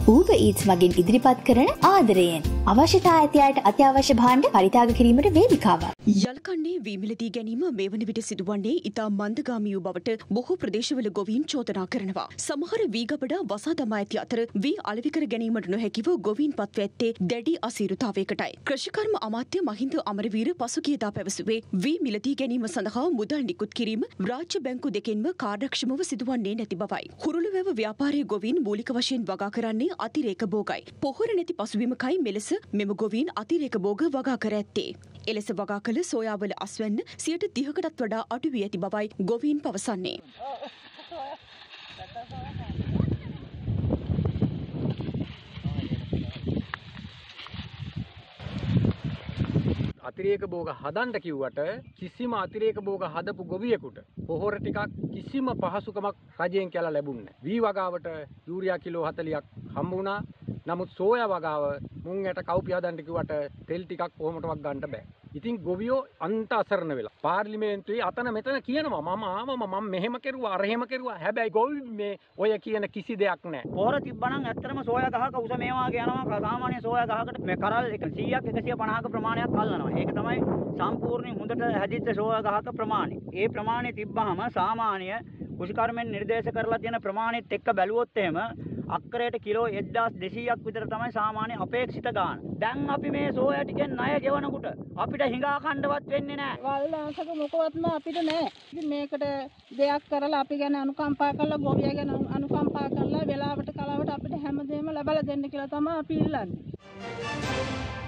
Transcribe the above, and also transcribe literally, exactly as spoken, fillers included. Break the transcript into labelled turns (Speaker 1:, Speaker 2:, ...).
Speaker 1: Uber Eats මගින් ඉදිරිපත් කරන ආදරයෙන් අවශ්‍යතා ඇති අයට අත්‍යවශ්‍ය භාණ්ඩ පරිත්‍යාග කිරීමට වේදිකාවක්.
Speaker 2: යල්කන්නේ වී මිලදී ගැනීම මේ වන විට සිදුවන්නේ ඉතා මන්දගාමී වූ බවට බොහෝ ප්‍රදේශවල ගොවීන් චෝදනා කරනවා. සමහර වී ගබඩා වසා දමා ඇති අතර වී අලෙවි කර ගැනීමට නොහැකිව ගොවීන් පත්ව ඇත්තේ දැඩි අසීරුතාවයකටයි. කෘෂිකර්ම අමාත්‍ය මහින්ද අමරවීර පසුගියදා පැවසුවේ වී මිලදී ගැනීම සඳහා මුදල් නිකුත් කිරීම රාජ්‍ය බැංකු දෙකෙන්ම කාර්යක්ෂමව සිදුවන්නේ නැති බවයි. හුරුළුවැව ව්‍යාපාරයේ ගොවීන් මූලික වශයෙන් වගා කරන්නේ අතිරේක භෝගයි. පොහොර නැති පසුබිමකයි මෙලෙස මෙම ගොවීන් අතිරේක භෝග වගා කර ඇත්තේ. එලෙස වගා කළ සෝයාවල අස්වැන්න සියයට තිහකටත් වඩා අඩු වී ඇති බවයි ගොවීන් පවසන්නේ.
Speaker 3: අතිරේක භෝග හදන්න කිව්වට කිසිම අතිරේක භෝග හදපු ගොවියෙකුට පොහොර ටිකක් කිසිම පහසුකමක් රජයෙන් කියලා ලැබුණේ නැහැ. වී වගාවට යූරියා කිලෝ හතළියක් හම්බ වුණා. නමුත් සෝයා වගාව මුං යට කවුපි හදන්න කිව්වට තෙල් ටිකක් කොහොමදවත් ගන්න බෑ. ඉතින් ගොවියෝ අන්ත අසරණ වෙලා පාර්ලිමේන්තුවේ අතන මෙතන කියනවා මම ආවම මම මෙහෙම කෙරුවා අර එහෙම කෙරුවා. හැබැයි ගොවි මේ ඔය කියන කිසි දෙයක් නැහැ.
Speaker 4: පොහොර තිබ්බනම් ඇත්තටම සෝයා ගහක උස මේ වාගේ යනවා. සාමාන්‍ය සෝයා ගහකට මේ කරල් සීයක් එකසිය පනහක ප්‍රමාණයක් අල්ලනවා. ඒක තමයි සම්පූර්ණ හොඳට හැදිච්ච සෝයා ගහක ප්‍රමාණය. ඒ ප්‍රමාණය තිබ්බහම සාමාන්‍ය කෘෂිකර්මෙන් නිර්දේශ කරලා තියෙන ප්‍රමාණෙත් එක්ක බැලුවොත් එහෙම අක්කරයට කිලෝ එක්දාස් දෙසීයක් විතර තමයි සාමාන්‍ය අපේක්ෂිත ගාණ. දැන් අපි මේ සෝයා ටිකෙන් ණය ගෙවනකොට අපිට හිඟා කණ්ඩවත් වෙන්නේ නැහැ.
Speaker 5: වල්ලාසක මොකවත්ම අපිට නැහැ. ඉතින් මේකට දෙයක් කරලා අපි ගැන අනුකම්පා කරලා ගොවියා ගැන අනුකම්පා කරලා වෙලාවට කලාවට අපිට හැමදේම ලබා දෙන්න කියලා තමයි අපි ඉල්ලන්නේ.